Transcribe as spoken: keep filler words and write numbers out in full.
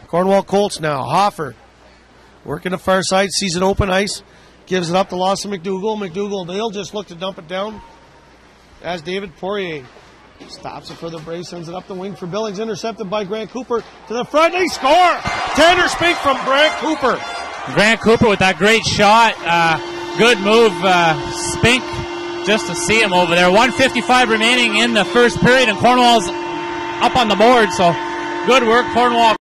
Cornwall Colts now. Hoffer working the far side, sees an open ice, gives it up to Lawson McDougall. McDougall, they'll just look to dump it down as David Poirier stops it for the Braves, sends it up the wing for Billings, intercepted by Grant Cooper to the front. They score! Tanner Spink from Grant Cooper. Grant Cooper with that great shot. Uh, good move, uh, Spink, just to see him over there. one fifty-five remaining in the first period, and Cornwall's up on the board, so good work, Cornwall.